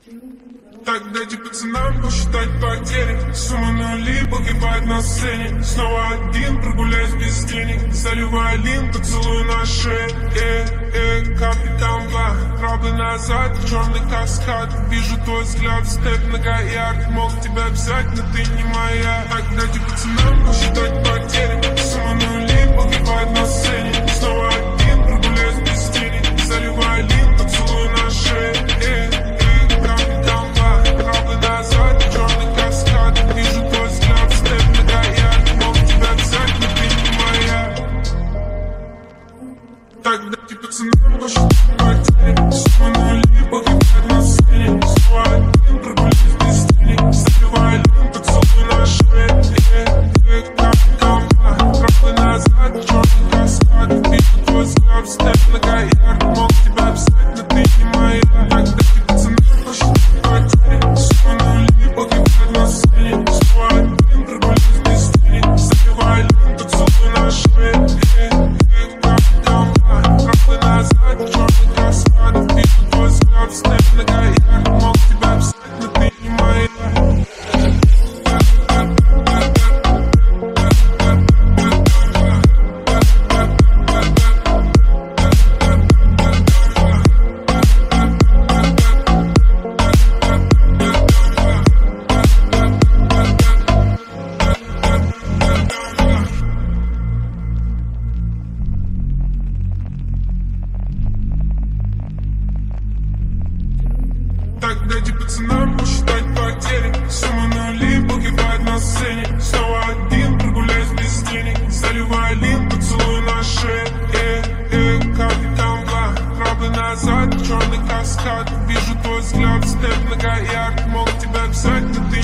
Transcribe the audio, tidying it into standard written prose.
Так дайте пацанам посчитать потери. Сумма нули погибает на сцене. Снова один, прогуляюсь без денег. Заливаю лин, поцелуй на шее. Капли камбла, правда назад, черный каскад. Вижу твой взгляд, степ нога ярд. Мог тебя взять, но ты не моя. Так дайте пацанам посчитать потери. Сумма нули погибает на сцене. Снова один, прогуляюсь без денег. Заливаю лин, поцелуй на шее. Тогда типа цена посчитать потери. Сумма нули погибает на сцене. Снова один, прогуляюсь без денег. Заливаю лин, поцелуй на шее. Кампа, правый назад, черный каскад. Вижу твой взгляд, степ нога ярд. Мог тебя взять, но ты не моя. Тогда типа цена посчитать потери. Сумма нули погибает на сцене. Снова один, прогуляюсь без денег. Заливаю лин, поцелуй на шее. Назад, черный каскад. Вижу твой взгляд, степ нога ярд. Мог тебя взять, но ты не моя. Так дайте пацанам посчитать потери. Сумма нули погибает на сцене. Снова один, прогуляюсь без денег. Заливаю лин, поцелуй на шее. Капли камбла, правый назад, черный каскад. Вижу твой взгляд, степ нога ярд. Мог тебя взять, но ты